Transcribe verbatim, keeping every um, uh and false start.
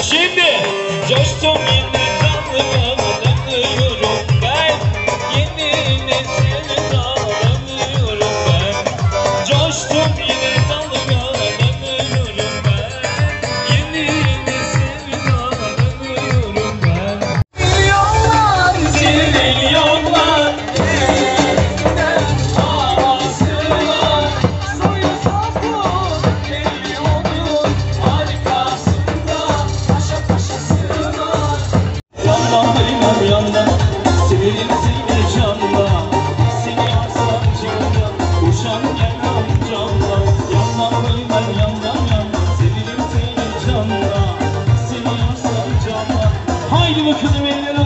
Şimdi coştum yine dalgalanıyorum ben. Yeni nesil dağlanıyorum ben. Coştum yine dalgalanıyorum ben. Yeni nesil dağlanıyorum ben. Milyonlar milyonlar elinden havasına soyu sopu geliyordu harikasında paşa paşasına. Yandan benim yandan severim seni canla. Seni arsam canla uşan gel amcamla. Yandan benim yandan yandan severim seni canla. Seni arsam canla. Haydi bakalım eller